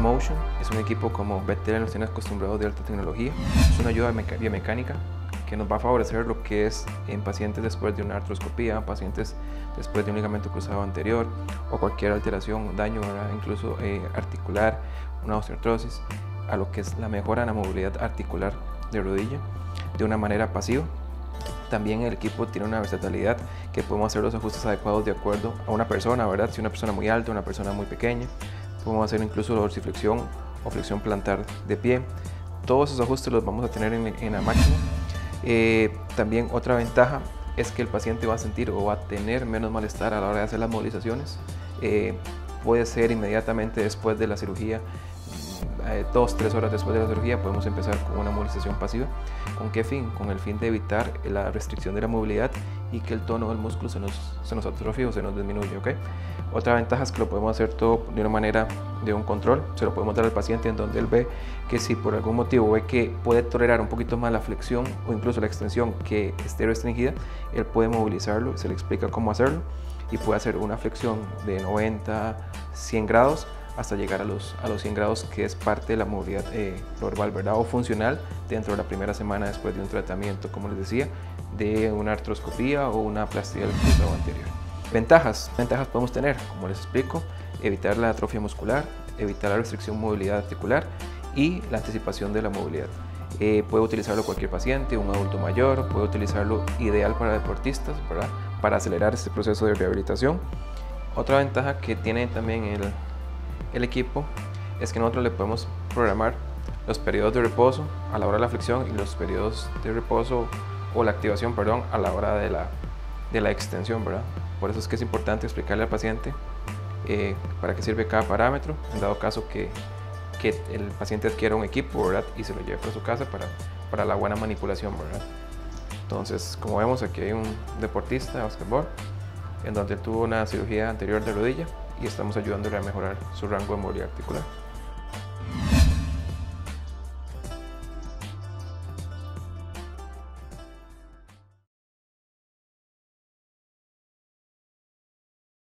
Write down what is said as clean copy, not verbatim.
Motion es un equipo como Betel nos tiene acostumbrados de alta tecnología. Es una ayuda biomecánica que nos va a favorecer lo que es en pacientes después de una artroscopía, pacientes después de un ligamento cruzado anterior o cualquier alteración, daño, incluso articular, una osteoartrosis, a lo que es la mejora en la movilidad articular de rodilla de una manera pasiva. También el equipo tiene una versatilidad que podemos hacer los ajustes adecuados de acuerdo a una persona, ¿verdad? Si una persona muy alta, una persona muy pequeña, podemos hacer incluso la dorsiflexión o flexión plantar de pie. Todos esos ajustes los vamos a tener en la máquina. También otra ventaja es que el paciente va a sentir o va a tener menos malestar a la hora de hacer las movilizaciones. Puede ser inmediatamente después de la cirugía, 2-3 horas después de la cirugía podemos empezar con una movilización pasiva. ¿Con qué fin? Con el fin de evitar la restricción de la movilidad y que el tono del músculo se nos atrofie o se nos disminuye, ¿okay? Otra ventaja es que lo podemos hacer todo de una manera de un control. Se lo podemos dar al paciente en donde él ve que si por algún motivo ve que puede tolerar un poquito más la flexión o incluso la extensión que esté restringida, él puede movilizarlo, se le explica cómo hacerlo y puede hacer una flexión de 90, 100 grados hasta llegar a los 100 grados, que es parte de la movilidad normal, ¿verdad? O funcional dentro de la primera semana después de un tratamiento, como les decía, de una artroscopía o una plastía del cruzado anterior. Ventajas podemos tener, como les explico, evitar la atrofia muscular, evitar la restricción movilidad articular y la anticipación de la movilidad. Puede utilizarlo cualquier paciente, un adulto mayor, puede utilizarlo ideal para deportistas, ¿verdad? Para acelerar este proceso de rehabilitación. Otra ventaja que tiene también el equipo es que nosotros le podemos programar los periodos de reposo a la hora de la flexión y los periodos de reposo o la activación, perdón, a la hora de la extensión, ¿verdad? Por eso es que es importante explicarle al paciente para qué sirve cada parámetro, en dado caso que el paciente adquiera un equipo, ¿verdad? Y se lo lleve para su casa para la buena manipulación, ¿verdad? Entonces, como vemos, aquí hay un deportista de básquetbol en donde tuvo una cirugía anterior de rodilla y estamos ayudándole a mejorar su rango de movilidad articular.